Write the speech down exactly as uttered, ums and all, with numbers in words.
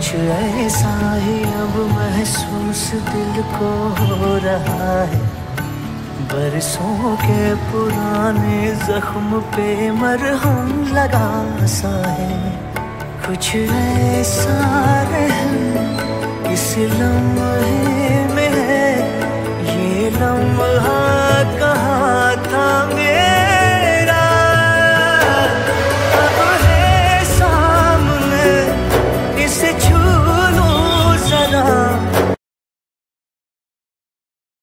कुछ ऐसा ही अब महसूस दिल को हो रहा है, बरसों के पुराने जख्म पे मरहम लगा सा है। कुछ ऐसा रहम इस लम्हे में है, ये लम्हा